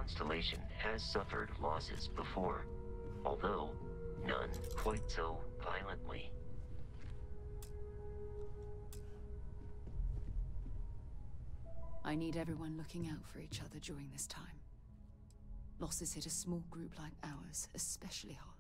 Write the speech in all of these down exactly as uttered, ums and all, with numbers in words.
constellation has suffered losses before, although none quite so violently. I need everyone looking out for each other during this time. Losses hit a small group like ours especially hard.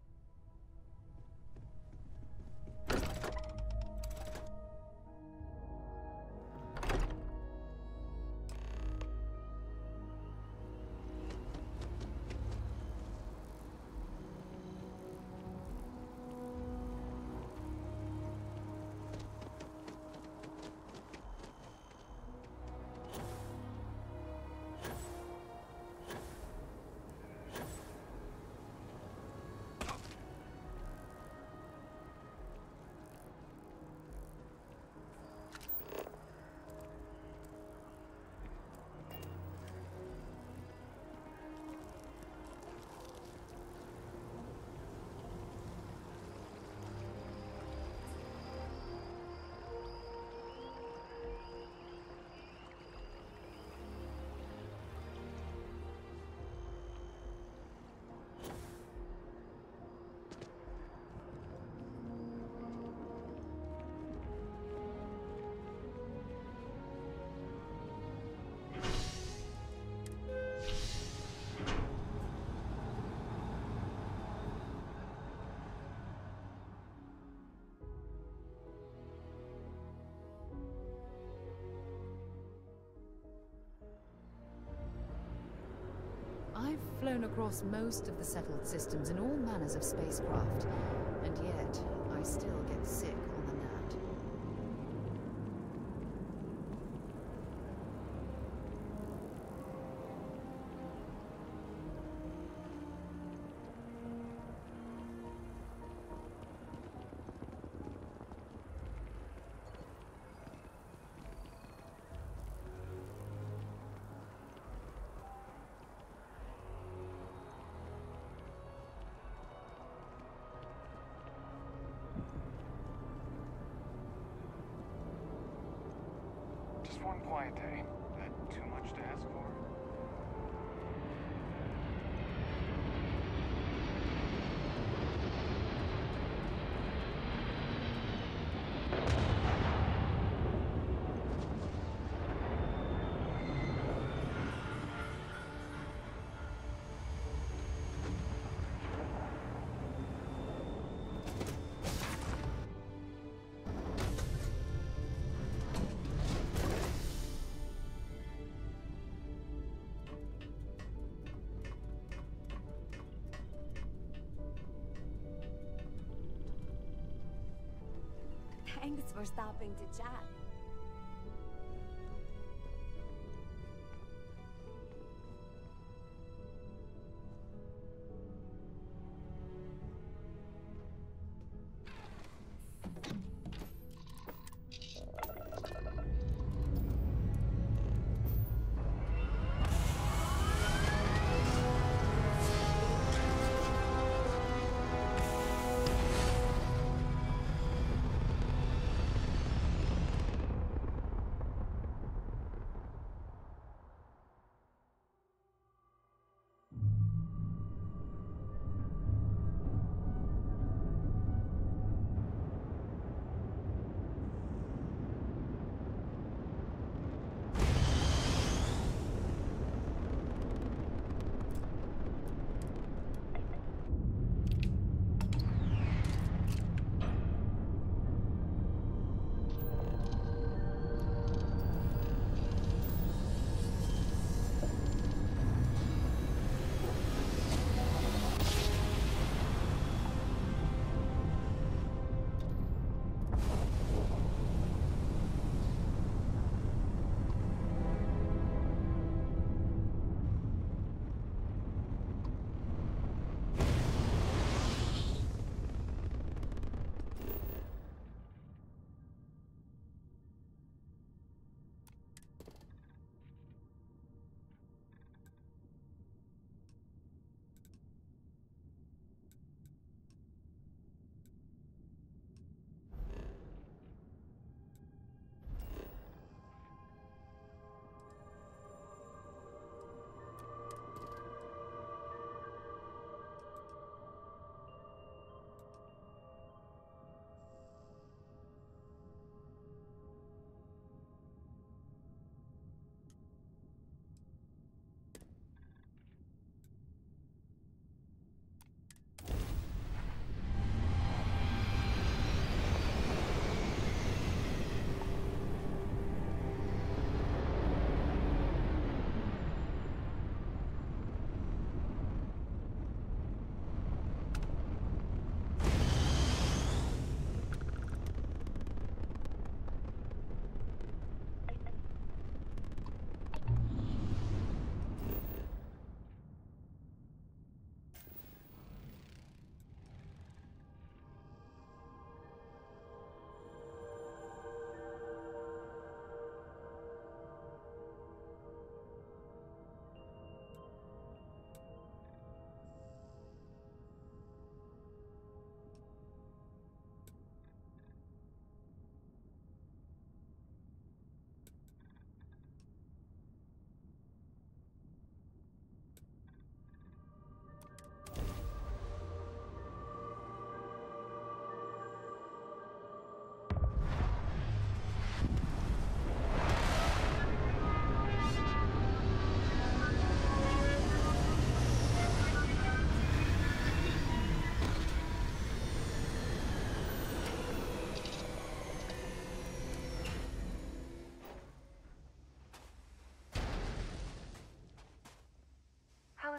I've flown across most of the settled systems in all manners of spacecraft, and yet I still get sick on the land. Just one quiet day. That too much to ask for? Thanks for stopping to chat.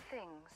things.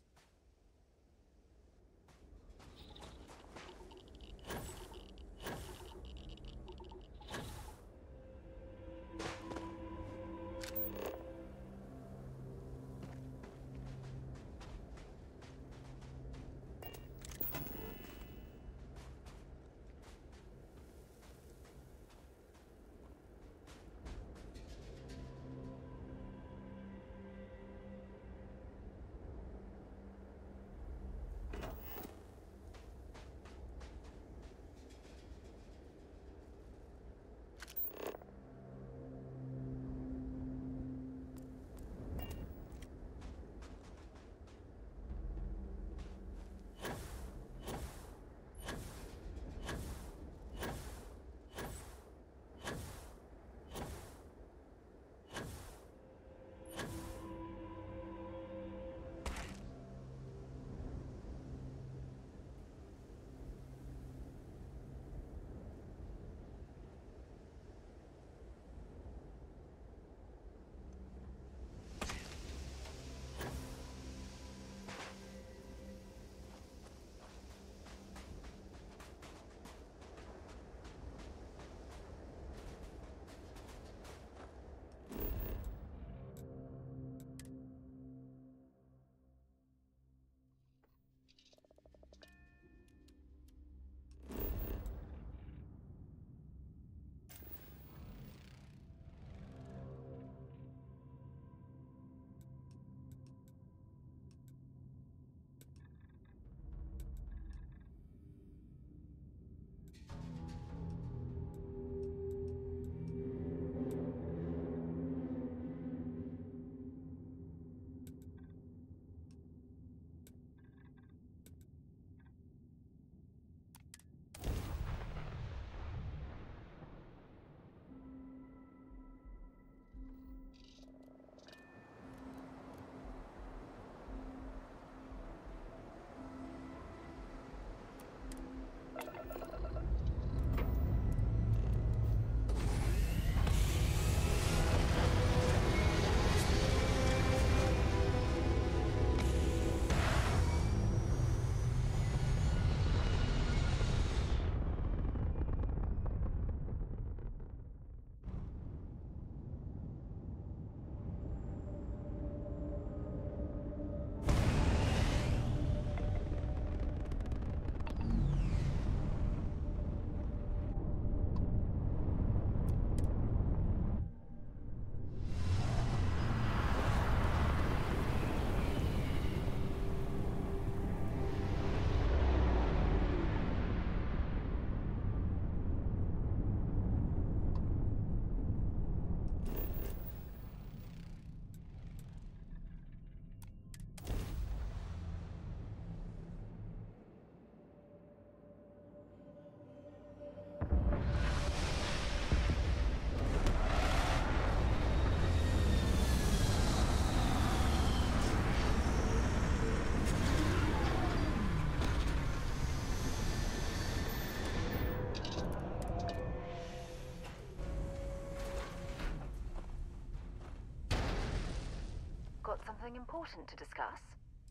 Got something important to discuss?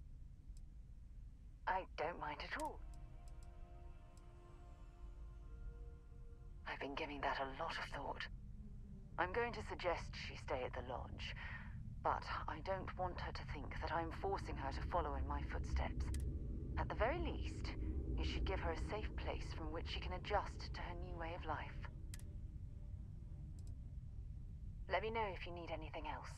I don't mind at all. I've been giving that a lot of thought. I'm going to suggest she stay at the lodge, but I don't want her to think that I'm forcing her to follow in my footsteps. At the very least, you should give her a safe place from which she can adjust to her new way of life. Let me know if you need anything else.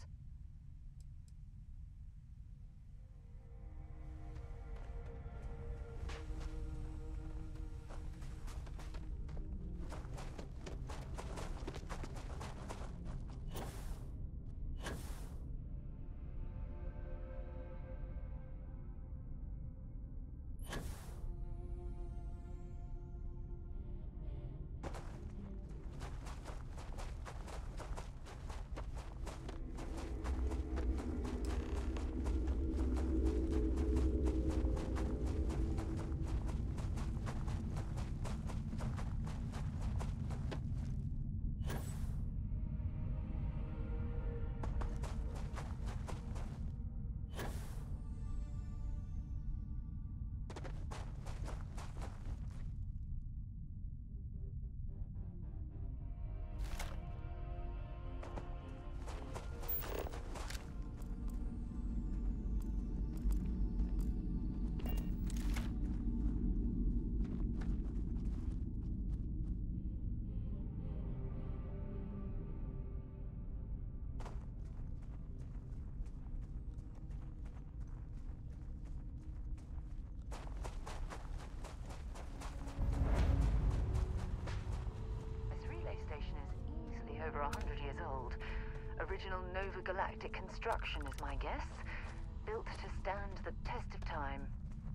a hundred years old. Original Nova Galactic construction is my guess. Built to stand the test of time.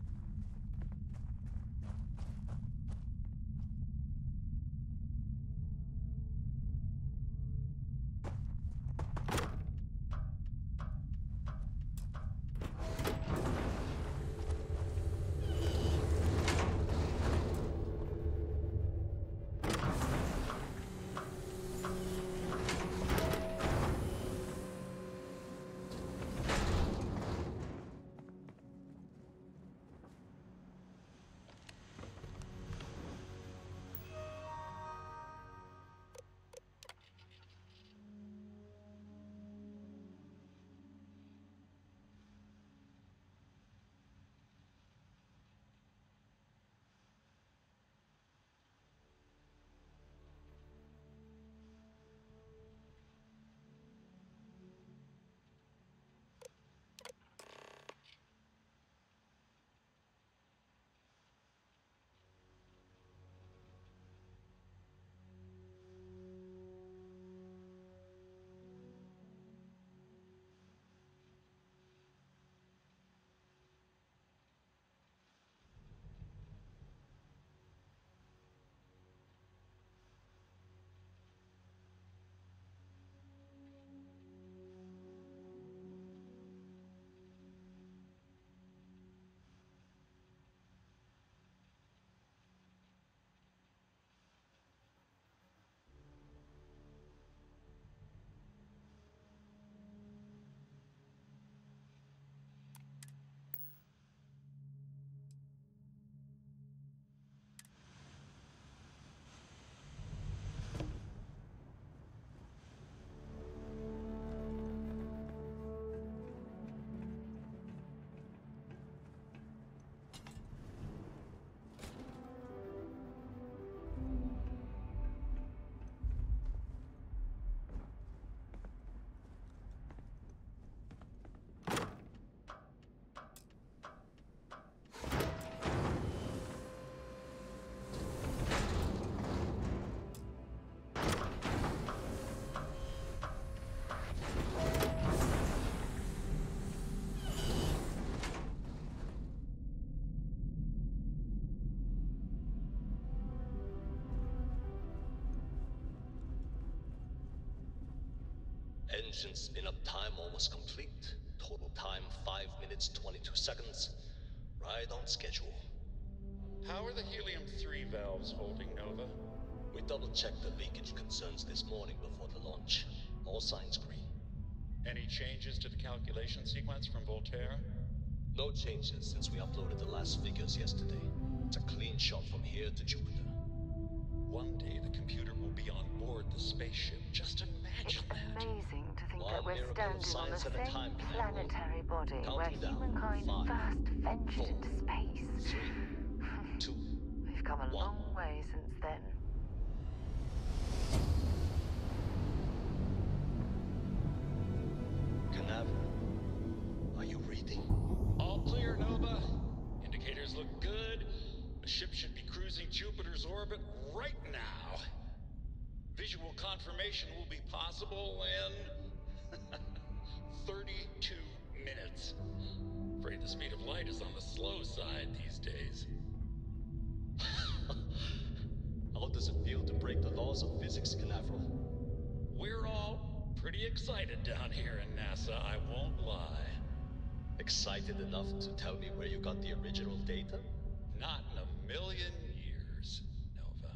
Engine spin-up time almost complete. Total time five minutes twenty-two seconds. Right on schedule. How are the helium three valves holding, Nova? We double-checked the leakage concerns this morning before the launch. All signs green. Any changes to the calculation sequence from Voltaire? No changes since we uploaded the last figures yesterday. It's a clean shot from here to Jupiter. One day the computer will be on board the spaceship. Just imagine It's that. amazing to think One that we're miracle of standing on the science at a same time, Canaveral. planetary body where Counting down. humankind Five, first ventured four, into space. Three, two, We've come a one. long way since then. Canaveral, are you reading? All clear, Nova. Indicators look good. The ship should be cruising Jupiter's orbit right now. Visual confirmation will be possible in thirty-two minutes. Afraid the speed of light is on the slow side these days. How does it feel to break the laws of physics, Canaveral? We're all pretty excited down here in NASA, I won't lie. Excited enough to tell me where you got the original data? Not in a million years, Nova.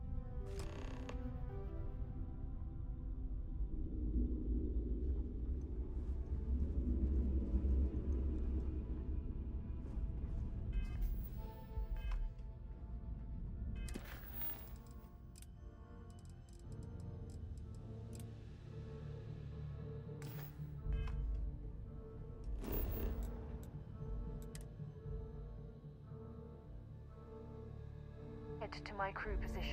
Head to my crew position.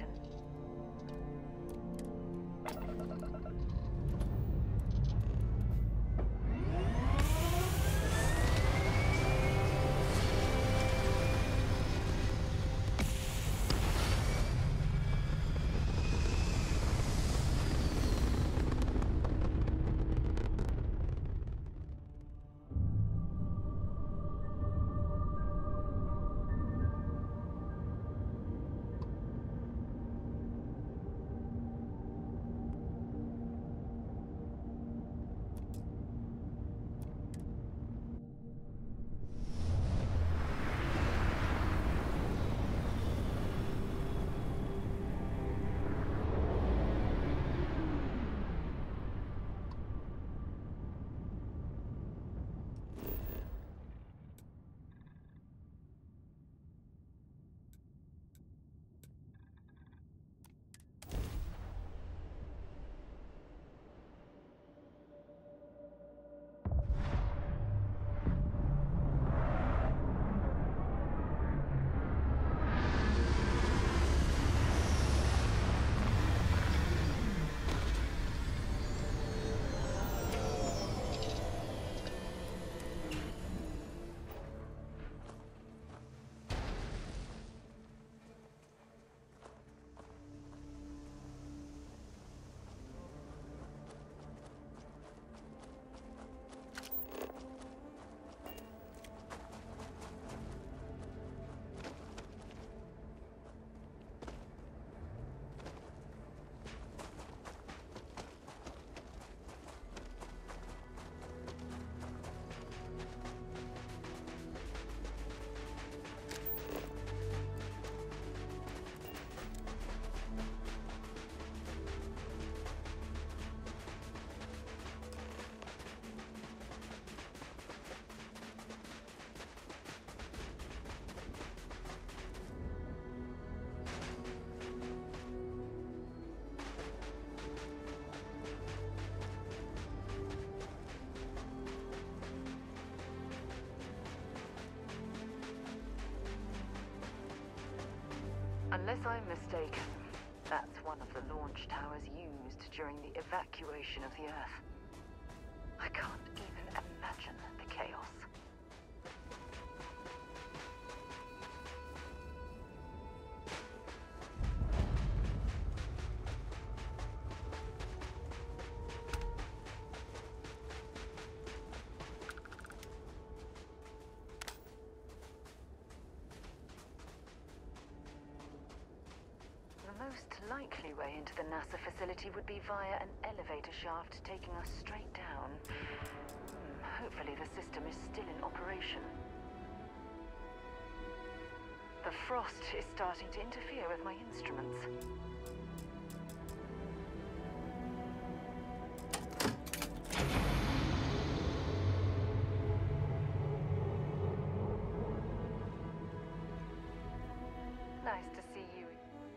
Unless I'm mistaken, that's one of the launch towers used during the evacuation of the Earth. I can't even imagine the chaos. The most likely way into the NASA facility would be via an elevator shaft taking us straight down. Hmm, hopefully the system is still in operation. The frost is starting to interfere with my instruments. Nice to see you.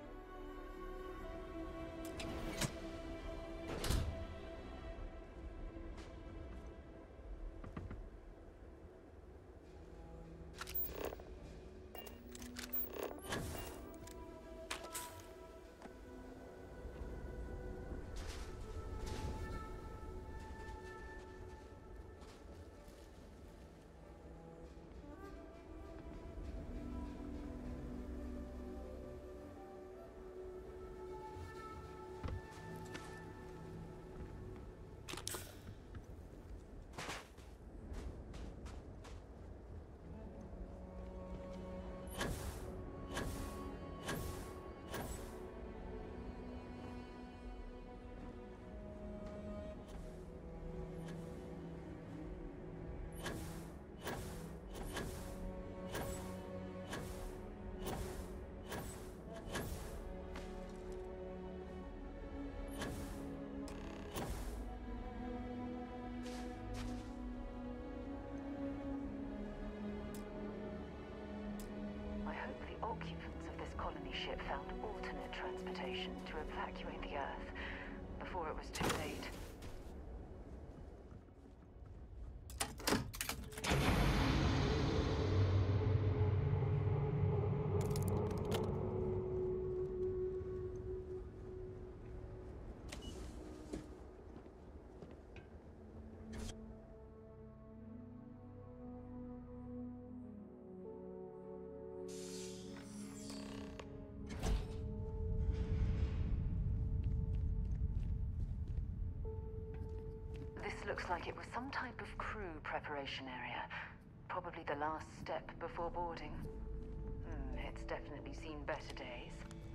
Occupants of this colony ship found alternate transportation to evacuate the Earth before it was too late. This looks like it was some type of crew preparation area. Probably the last step before boarding. Hmm, it's definitely seen better days.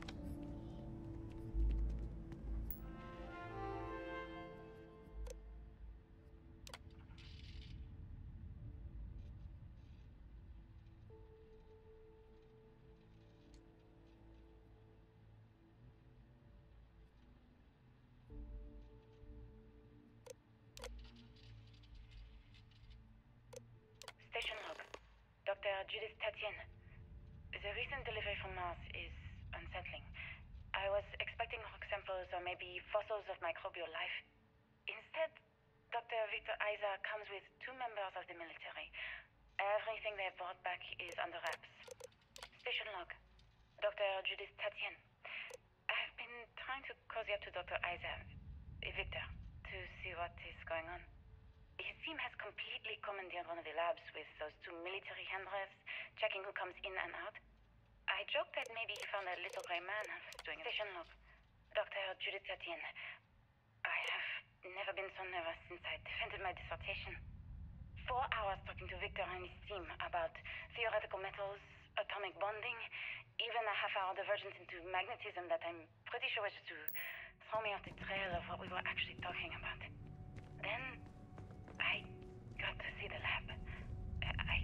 Station log. Doctor Judith Tatienne. The recent delivery from Mars is unsettling. I was expecting rock samples or maybe fossils of microbial life. Instead, Doctor Victor Isa comes with two members of the military. Everything they brought back is under wraps. Station log. Doctor Judith Tatienne. I've been trying to cozy up to Doctor Isa, Victor, to see what is going on. His team has completely commandeered one of the labs with those two military handlers, checking who comes in and out. I joked that maybe he found a little gray man doing station log. Doctor Judith Tatienne. I have never been so nervous since I defended my dissertation. Four hours talking to Victor and his team about theoretical metals, atomic bonding, even a half-hour divergence into magnetism that I'm pretty sure was just to throw me off the trail of what we were actually talking about. Then I got to see the lab. I...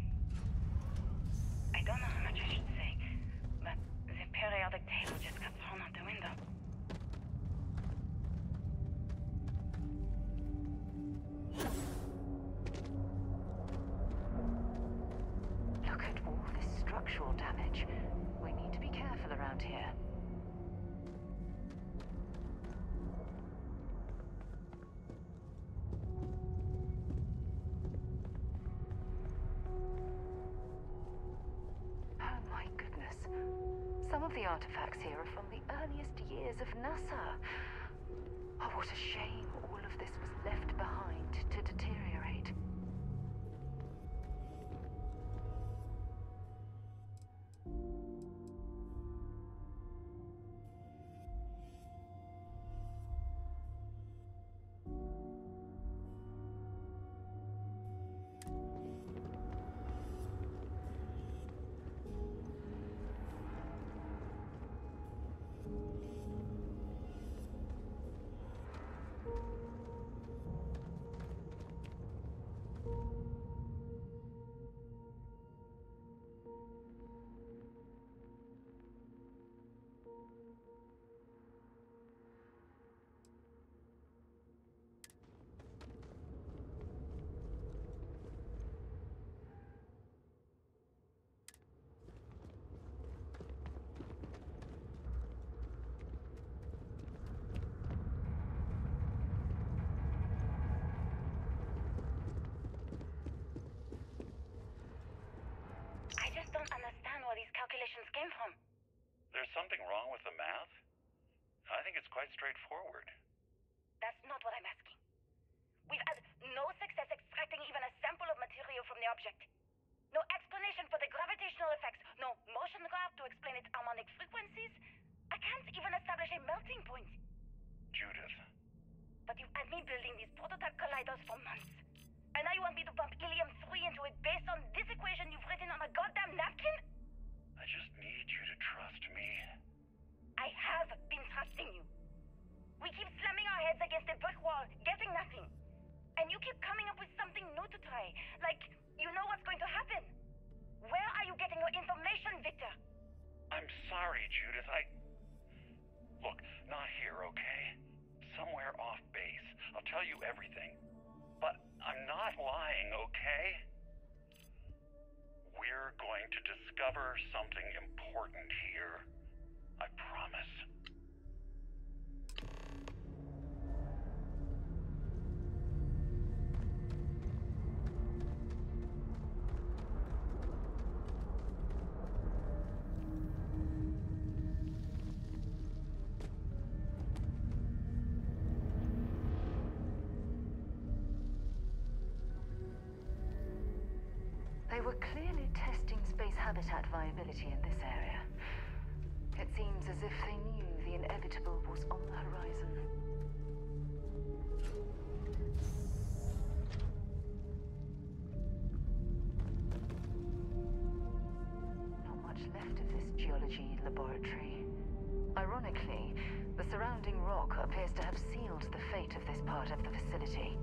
I don't know how much I should say, but the periodic table just got thrown out the window. Look at all this structural damage. We need to be careful around here. Some of the artifacts here are from the earliest years of NASA. Oh, what a shame all of this was left behind to deteriorate. Don't understand where these calculations came from. There's something wrong with the math? I think it's quite straightforward. That's not what I'm asking. We've had no success extracting even a sample of material from the object. No explanation for the gravitational effects, no motion graph to explain its harmonic frequencies. I can't even establish a melting point. Judith. But you've had me building these prototype colliders for months. And now you want me to pump helium three into it based on this equation you've written on a goddamn napkin? I just need you to trust me. I have been trusting you. We keep slamming our heads against a brick wall, getting nothing. And you keep coming up with something new to try, like you know what's going to happen. Where are you getting your information, Victor? I'm sorry, Judith. I... Look, not here, okay? Somewhere off base. I'll tell you everything. But I'm not lying, okay? We're going to discover something important here. I promise. They were clearly testing space habitat viability in this area. It seems as if they knew the inevitable was on the horizon. Not much left of this geology laboratory. Ironically, the surrounding rock appears to have sealed the fate of this part of the facility.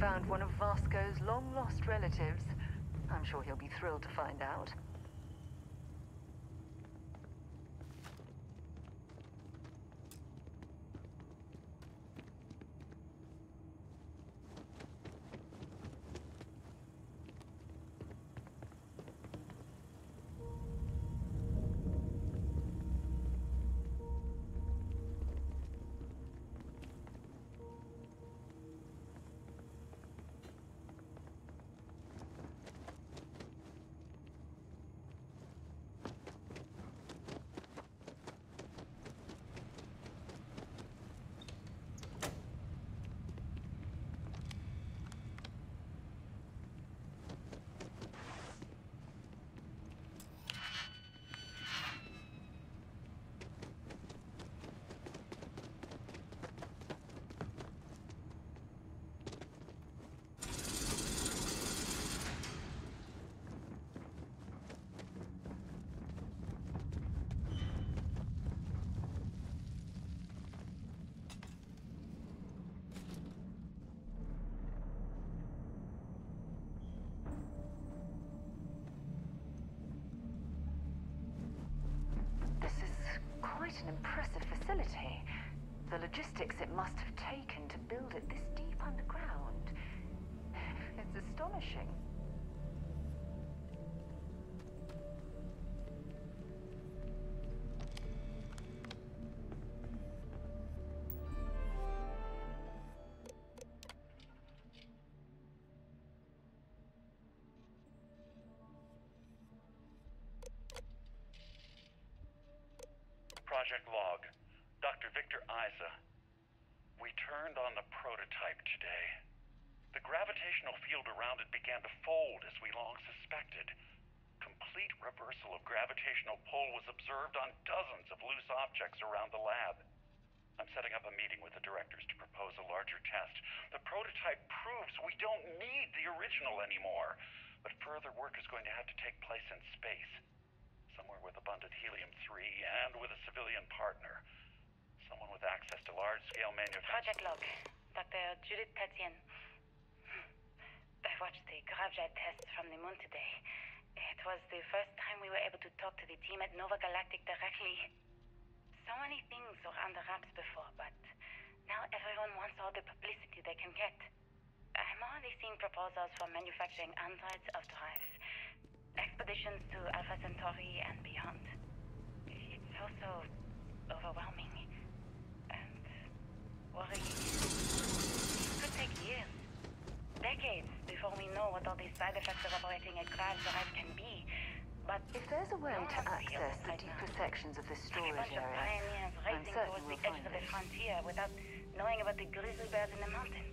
found one of Vasco's long-lost relatives. I'm sure he'll be thrilled to find out. Quite an impressive facility. The logistics it must have taken to build it this deep underground. It's astonishing. Project log. Doctor Victor Isa. We turned on the prototype today. The gravitational field around it began to fold as we long suspected. Complete reversal of gravitational pull was observed on dozens of loose objects around the lab. I'm setting up a meeting with the directors to propose a larger test. The prototype proves we don't need the original anymore, but further work is going to have to take place in space. Somewhere with abundant helium three and with a civilian partner. Someone with access to large-scale manufacturing. Project log. Doctor Judith Tatien. I watched the gravjet tests from the moon today. It was the first time we were able to talk to the team at Nova Galactic directly. So many things were under wraps before, but now everyone wants all the publicity they can get. I'm already seeing proposals for manufacturing androids of drives. Expeditions to Alpha Centauri and beyond. It's also overwhelming and worrying. It could take years, decades, before we know what all these side effects of operating a grav drive can be. But if there's a way no to one feels access it the right deeper now. sections of this Like a storage bunch of area, pioneers I'm racing certain towards we'll the edge find of the it. frontier without knowing about the grizzly bears in the mountains.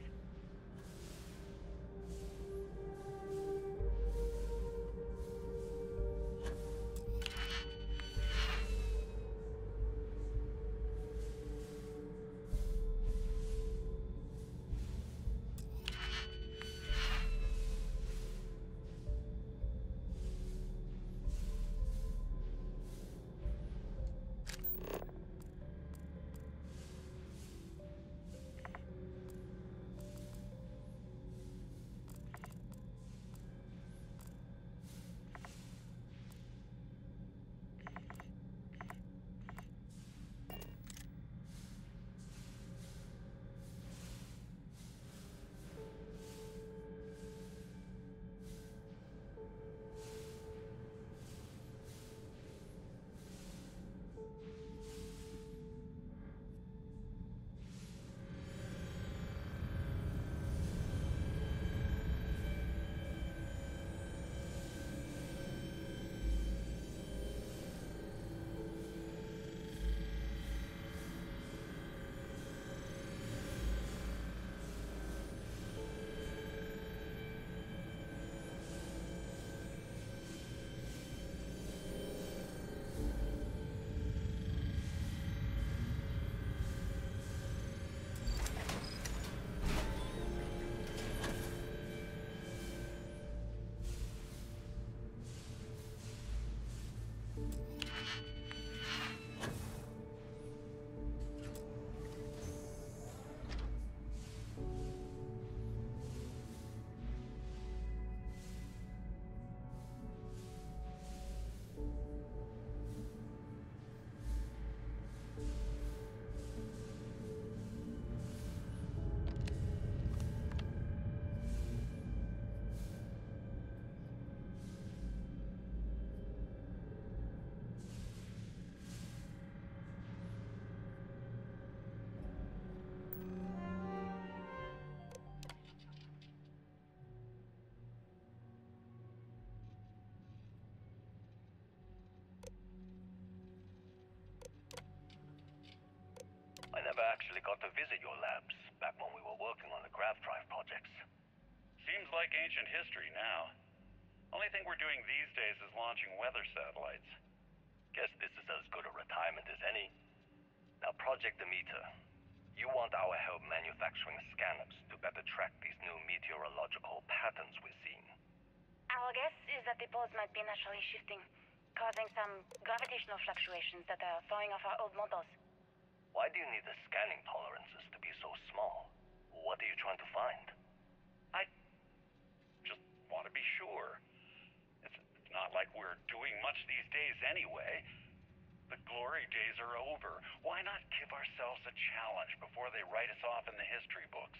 actually got to visit your labs back when we were working on the grav drive projects. Seems like ancient history now. Only thing we're doing these days is launching weather satellites. Guess this is as good a retirement as any. Now, Project Demeter, you want our help manufacturing scanners to better track these new meteorological patterns we're seeing. Our guess is that the poles might be naturally shifting, causing some gravitational fluctuations that are throwing off our old models. Why do you need the scanning tolerances to be so small? What are you trying to find? I just want to be sure. It's, it's not like we're doing much these days anyway. The glory days are over. Why not give ourselves a challenge before they write us off in the history books?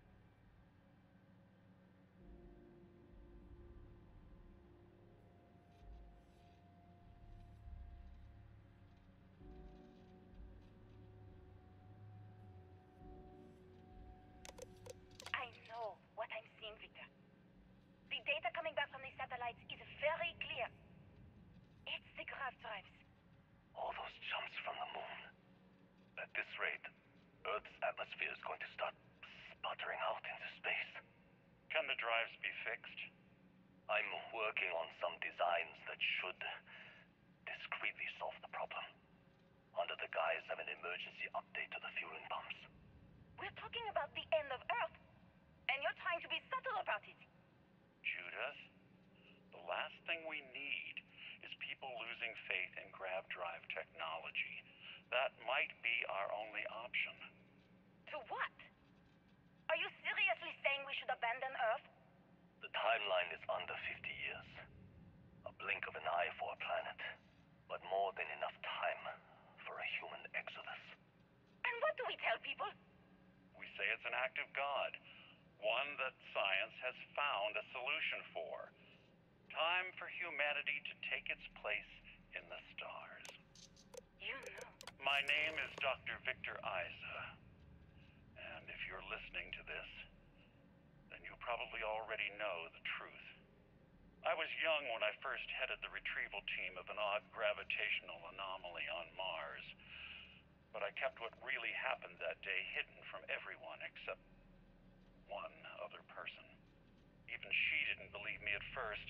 I know what I'm seeing, Victor. The data coming back from these satellites is very clear. It's the grav drives. All those jumps from the moon. At this rate, Earth's atmosphere is going to start sputtering out into space. Can the drives be fixed? I'm working on some designs that should discreetly solve the problem, under the guise of an emergency update to the fueling pumps. We're talking about the end of Earth, and you're trying to be subtle about it. Judith, the last thing we need is people losing faith in grav drive technology. That might be our only option. To what? Are you seriously saying we should abandon Earth? The timeline is under fifty years. A blink of an eye for a planet, but more than enough time for a human exodus. And what do we tell people? We say it's an act of God, one that science has found a solution for. Time for humanity to take its place in the stars. You know. My name is Doctor Victor Isa. And if you're listening to this, then you probably already know the truth. I was young when I first headed the retrieval team of an odd gravitational anomaly on Mars. But I kept what really happened that day hidden from everyone except one other person. Even she didn't believe me at first.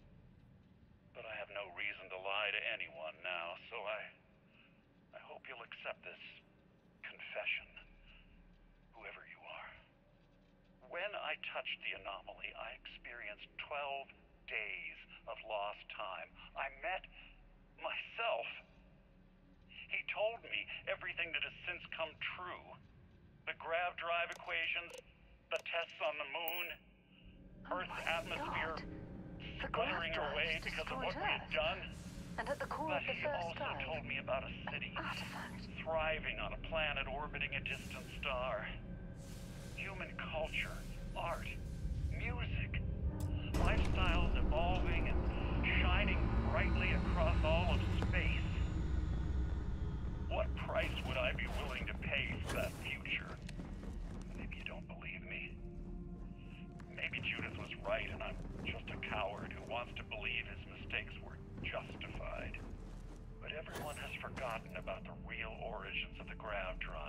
But I have no reason to lie to anyone now, so I... I hope you'll accept this confession, whoever you are. When I touched the anomaly, I experienced twelve days of lost time. I met myself. He told me everything that has since come true. The grav drive equations, the tests on the moon, Earth's Oh atmosphere God. The sputtering grav away drives because of what destroyed we had Earth. done. And at the core But of the he first also drive, told me about a city artifact. thriving on a planet orbiting a distant star. Human culture, art, music, lifestyles evolving and shining brightly across all of space. What price would I be willing to pay for that future? Maybe you don't believe me. Maybe Judith was right and I'm just a coward who wants to believe his mistakes were justified. But everyone has forgotten about the real origins of the grav drive.